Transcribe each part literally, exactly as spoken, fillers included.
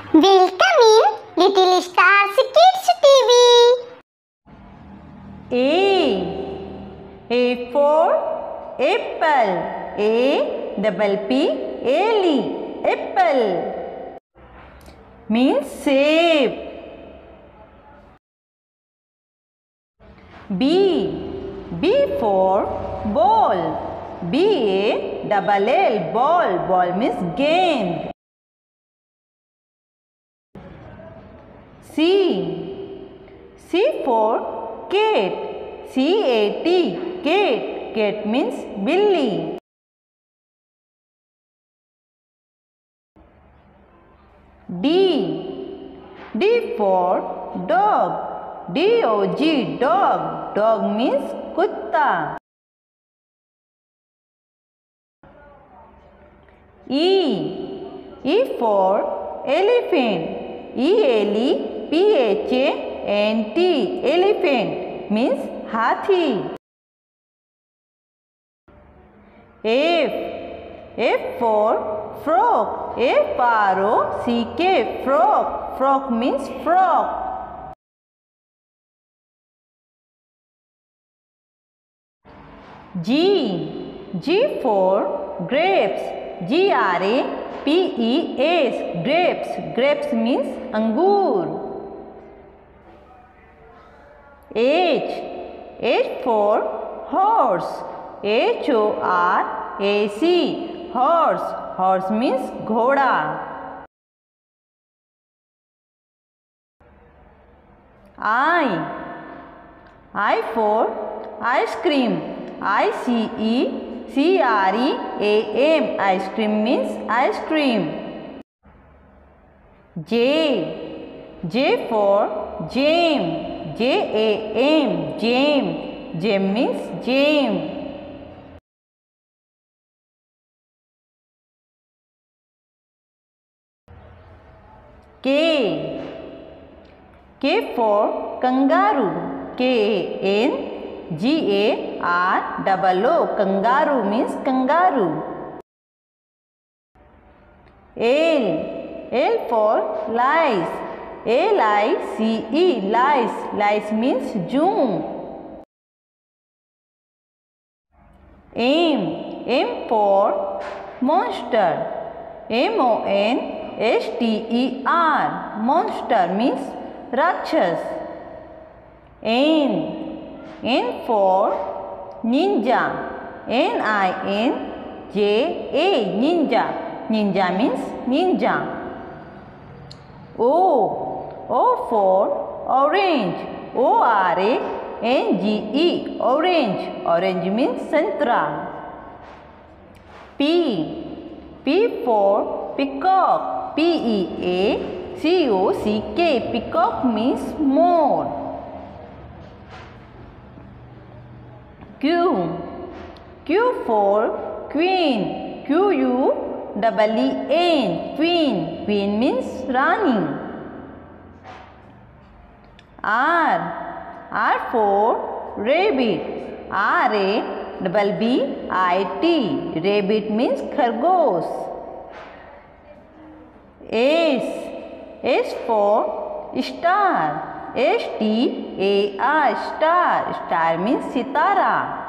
Welcome in Little Stars Kids T V. A. A for apple. A double P L E. Apple means shape. B. B for ball. B A double L. Ball. Ball means game. C. C for cat. C A T. Cat. Cat means billy. D. D for dog. D O G. Dog. Dog means kutta. E. E for elephant. E L E P H A N T. Elephant means hathi. F. F for frog. F R O C K. Frog. Frog means frog. G. G for grapes. G R A P E S. Grapes. Grapes means angur. H. H for horse. H O R A C. Horse. Horse means ghoda. I. I for ice cream. I C E C R E A M. Ice cream means ice cream. J. J for jam. J A M. Jam. Jam means jam. K. K for kangaroo. K A N G A R O O. Kangaroo means kangaroo. L. L for lice. L I C E. Lice. Lice means June. M. M for monster. M O N S T E R. Monster means Rakshas. N. N for ninja. N I N J A. Ninja. Ninja means ninja. O. O for orange. O R A N G E. Orange. Orange means santra. P. P for peacock. P E A C O C K. Peacock means more. Q. Q for queen. Q U double E N. Queen. Queen means Rani. R. R for rabbit. R A double B I T. Rabbit means khargosh. S. S for star. S T A R. Star. Star means sitara.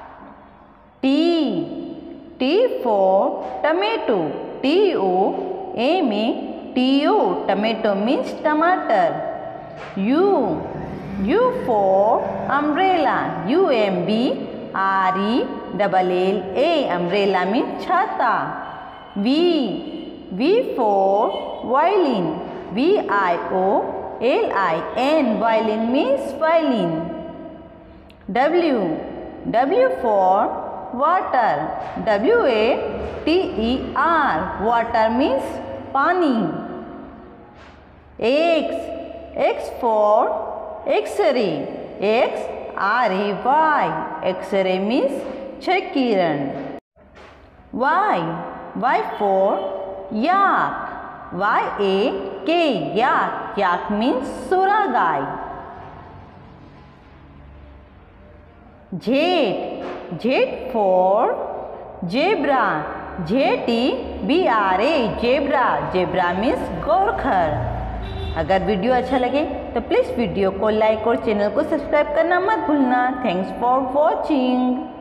T. T for tomato. T O M A T O. Tomato means tomato. U. U for umbrella. U M B R E L L A. Umbrella means chhata. V. V for violin. V I O L I N. Violin means violin. W. W for water. W A T E R. Water means pani. X. X for X-ray. X R A Y. X-ray means Chakiran. Y. Y for yak. Y A K. Yak. Yak means Suragai. Z. Z for zebra. Z E B R A zebra, zebra means गोरखर। अगर video अच्छा लगे तो please video को like और channel को subscribe करना मत भूलना। Thanks for watching.